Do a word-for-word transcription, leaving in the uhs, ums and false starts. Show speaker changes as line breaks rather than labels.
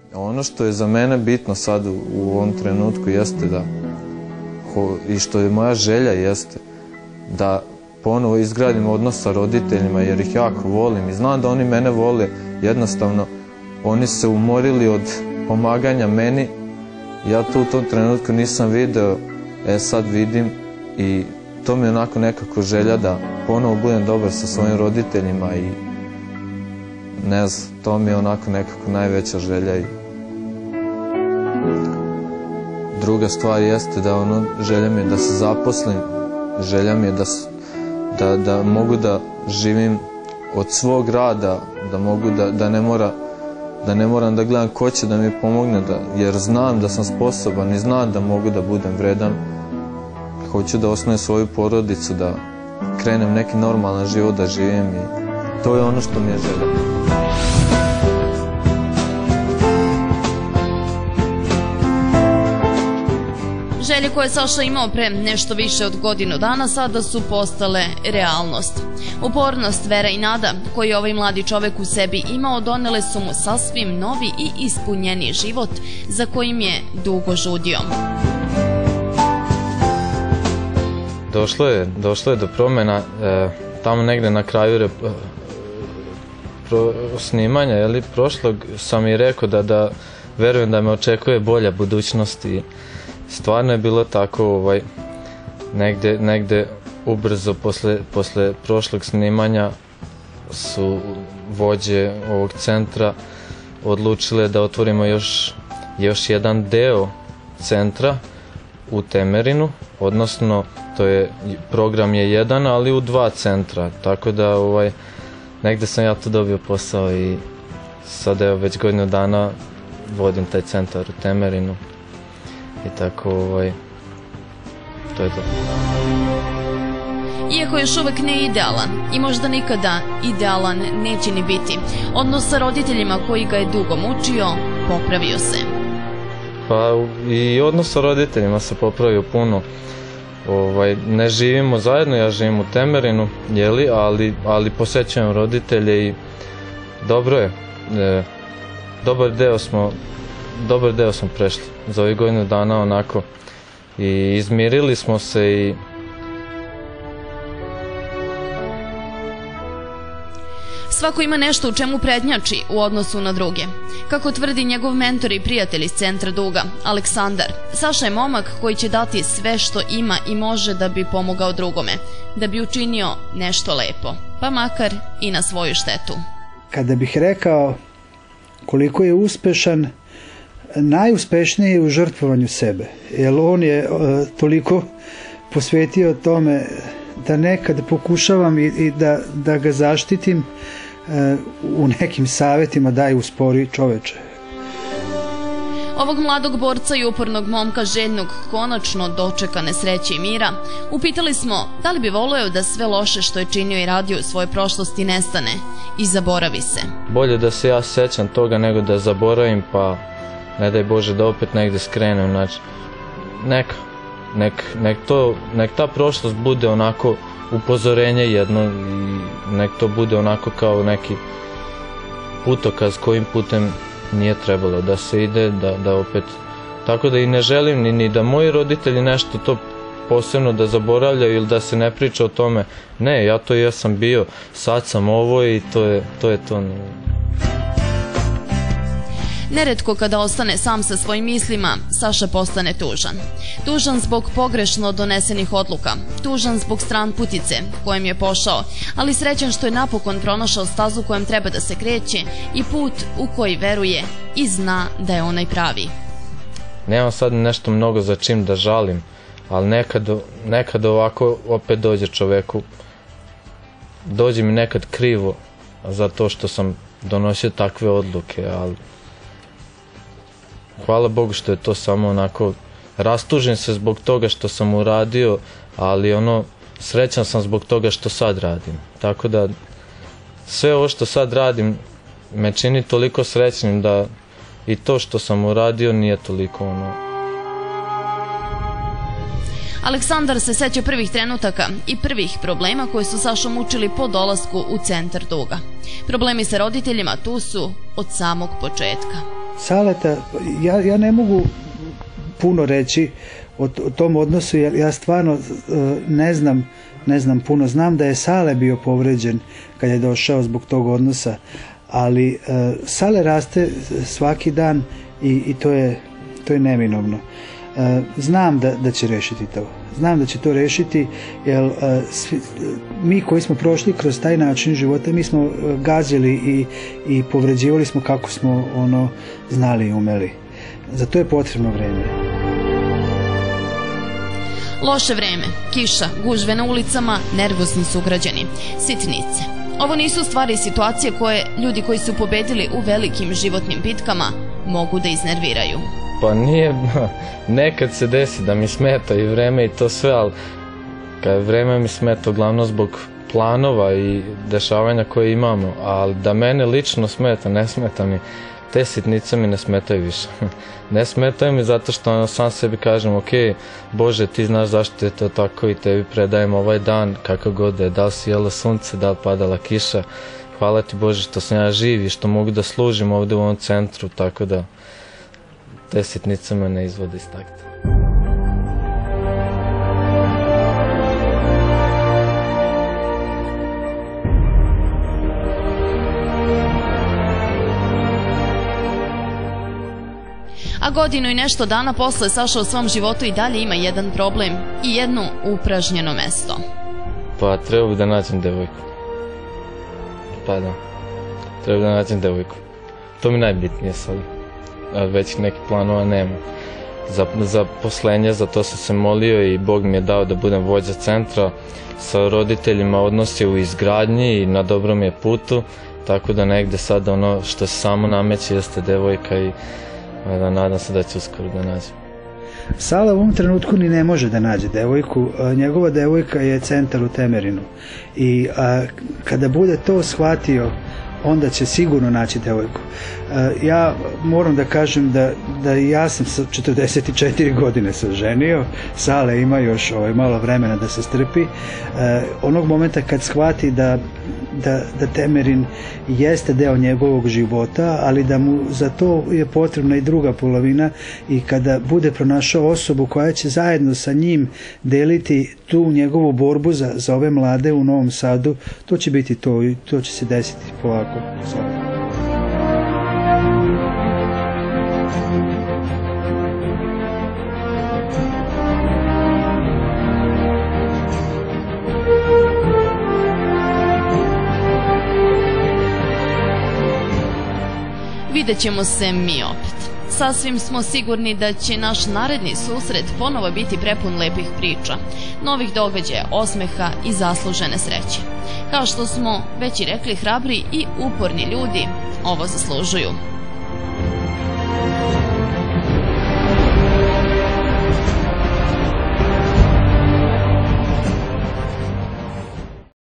Ono što je za mene bitno sad u ovom trenutku jeste da, i što je moja želja jeste, da ponovo izgradim odnos sa roditeljima jer ih jako volim i znam da oni mene vole. Jednostavno, oni su se umorili od pomaganja meni. Ja to u tom trenutku nisam video, e sad vidim i to mi je onako nekako želja da ponovo budem dobar sa svojim roditeljima i ne znam, to mi je onako nekako najveća želja. I druga stvar jeste da ono, želja mi je da se zaposlim, želja mi je da, da, da mogu da živim od svog rada, da mogu da, da ne mora da ne moram da gledam ko će da mi pomogne, da, jer znam da sam sposoban i znam da mogu da budem vredan. Hoću da osnujem svoju porodicu, da krenem neki normalan život da živim i to je ono što mi je želja.
Želje koje je Saša imao pre nešto više od godinu dana sada su postale realnost. Upornost, vera i nada koju je ovaj mladi čovek u sebi imao donele su mu sasvim novi i ispunjeni život za kojim je dugo žudio.
Došlo je, došlo je do promjena e, tamo negde na kraju rep, pro, snimanja, jeli, prošlog sam i rekao da, da verujem da me očekuje bolja budućnost i stvarno je bilo tako, ovaj, negde, negde ubrzo posle, posle prošlog snimanja su vođe ovog centra odlučile da otvorimo još, još jedan deo centra u Temerinu, odnosno to je, program je jedan, ali u dva centra, tako da ovaj, negde sam ja tu dobio posao i sada evo već godinu dana vodim taj centar u Temerinu i tako ovaj, to je to.
Iako još uvek ne idealan i možda nikada idealan neće ni biti, odnos sa roditeljima koji ga je dugo mučio popravio se.
Pa i odnos sa roditeljima se popravio puno. Ovaj, ne živimo zajedno, ja živim u Temerinu, jeli, ali, ali posećujem roditelje i dobro je. E, dobar deo smo, dobar deo smo prešli za ovih godinu dana onako i izmirili smo se i
svako ima nešto u čemu prednjači u odnosu na druge. Kako tvrdi njegov mentor i prijatelj iz centra Duga, Aleksandar, Saša je momak koji će dati sve što ima i može da bi pomogao drugome, da bi učinio nešto lepo, pa makar i na svoju štetu.
Kada bih rekao koliko je uspešan, najuspešniji je u žrtvovanju sebe, jer on je uh, toliko posvetio tome da nekad pokušavam i, i da, da ga zaštitim uh, u nekim savjetima daj uspori čoveče.
Ovog mladog borca i upornog momka željnog konačno dočekane sreće i mira, upitali smo da li bi voleo da sve loše što je činio i radio u svojoj prošlosti nestane i zaboravi se.
Bolje da se ja sećam toga nego da zaboravim, pa ne daj Bože da opet negde skrenem, znači neka, nek, nek, to, nek ta prošlost bude onako upozorenje jedno i nek to bude onako kao neki putokaz kojim putem nije trebalo da se ide, da, da opet, tako da i ne želim ni, ni da moji roditelji nešto to posebno da zaboravljaju ili da se ne priča o tome, ne, ja to jesam bio, sad sam ovo i to je to. Je to.
Neretko kada ostane sam sa svojim mislima, Saša postane tužan. Tužan zbog pogrešno donesenih odluka, tužan zbog stran putice kojem je pošao, ali srećan što je napokon pronašao stazu kojem treba da se kreće i put u koji veruje i zna da je onaj pravi.
Nemam sad nešto mnogo za čim da žalim, ali nekad, nekad ovako opet dođe čoveku, dođe mi nekad krivo za to što sam donosio takve odluke, ali hvala Bogu što je to samo onako, rastužim se zbog toga što sam uradio, ali ono, srećan sam zbog toga što sad radim. Tako da, sve ovo što sad radim me čini toliko srećnim da i to što sam uradio nije toliko ono.
Aleksandar se seća prvih trenutaka i prvih problema koje su Sašu mučili po dolasku u centar Duga. Problemi sa roditeljima tu su od samog početka.
Saleta, ja, ja ne mogu puno reći o, o tom odnosu, jer ja stvarno ne znam, ne znam puno. Znam da je Sale bio povređen kad je došao zbog tog odnosa, ali uh, Sale raste svaki dan i, i to je, to je neminovno. Uh, znam da, da će rešiti to. Znam da će to rešiti, jer uh, svi, mi koji smo prošli kroz taj način života, mi smo uh, gazili i, i povređivali smo kako smo ono znali i umeli. Za to je potrebno vreme.
Loše vreme, kiša, gužve na ulicama, nervozni sugrađani, sitnice. Ovo nisu stvari i situacije koje ljudi koji su pobedili u velikim životnim bitkama mogu da iznerviraju.
Pa nije, nekad se desi da mi smeta i vreme i to sve, ali kad vreme mi smeta uglavnom zbog planova i dešavanja koje imamo, ali da mene lično smeta, ne smeta mi, te sitnice mi ne smetaju više. Ne smetaju mi zato što ono, sam sebi kažem, ok, Bože, ti znaš zašto je to tako i tebi predajem ovaj dan, kako god je, da li si jelo sunce, da li padala kiša, hvala ti Bože što sam ja živ i što mogu da služim ovde u ovom centru, tako da te sitnice me ne izvode iz takta.
A godinu i nešto dana posle Saša u svom životu i dalje ima jedan problem i jedno upražnjeno mesto.
Pa treba bi da nađem devojku. Pa da, treba da nađem devojku. To mi najbitnije sad. Već neki planova nema. Za, za poslenje, za to sam se molio i Bog mi je dao da budem vođa centra. Sa roditeljima odnos je u izgradnji i na dobrom je putu, tako da negde sad ono što se samo nameće jeste devojka i da nadam se da će uskoro da nađe.
Sala u ovom trenutku ni ne može da nađe devojku. Njegova devojka je centar u Temerinu i a, kada bude to shvatio, onda će sigurno naći devojku. Ja moram da kažem da, da ja sam sa četrdeset četiri godine se ženio, Sale ima još ovaj, malo vremena da se strpi. Onog momenta kad shvati da, da, da Temerin jeste deo njegovog života, ali da mu za to je potrebna i druga polovina i kada bude pronašao osobu koja će zajedno sa njim deliti tu njegovu borbu za, za ove mlade u Novom Sadu, to će biti to i to će se desiti polako.
Vidjet ćemo se mi opet. Sasvim smo sigurni da će naš naredni susret ponovo biti prepun lepih priča, novih događaja, osmeha i zaslužene sreće. Kao što smo već i rekli, hrabri i uporni ljudi ovo zaslužuju.